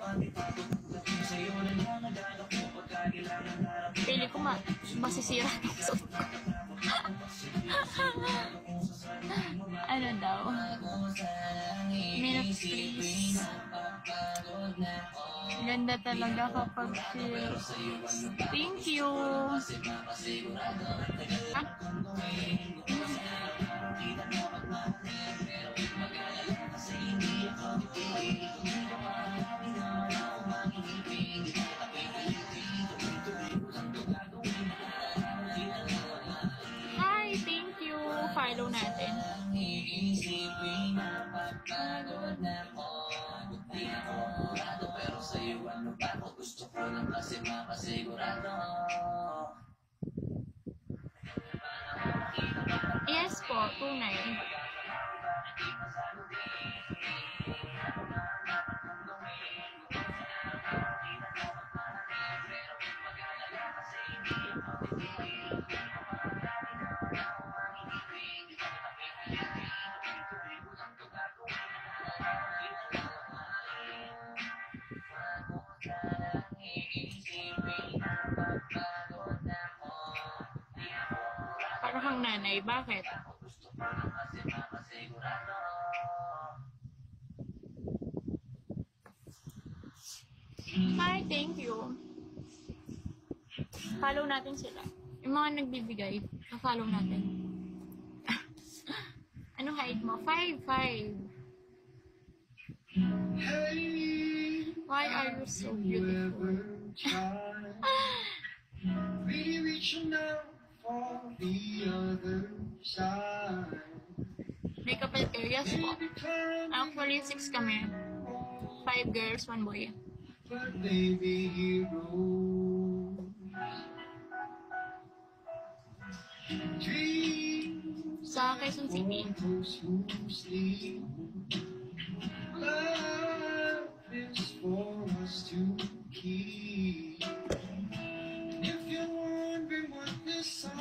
Pili ko masisira ng suot ko. Ano daw? Minutes please. Ganda talaga kapag chill. Thank you. Hi, thank you. Follow natin. Yes po, tunay. Parang kang nanay, bakit? Hi, thank you. Follow natin sila. Yung mga nagbibigay, follow natin. Ano height mo? 5'5". Why are you so beautiful? Really reaching out for the other side. Makeup areas po. Actually, 6 kami. 5 girls, 1 boy. But baby heroes, dreams Sa Quezon City. love is for us to keep. And if you're wondering what this song